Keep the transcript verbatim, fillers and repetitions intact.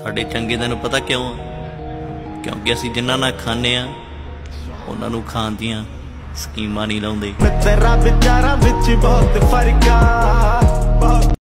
ਸਾਡੇ ਚੰਗੇ ਦਿਨ ਪਤਾ क्यों? क्योंकि ਅਸੀਂ ਜਿਨ੍ਹਾਂ ਨਾਲ ਖਾਂਦੇ ਆ ਉਹਨਾਂ ਨੂੰ ਖਾਣ ਦੀਆਂ ਸਕੀਮਾਂ ਨਹੀਂ ਲਾਉਂਦੇ।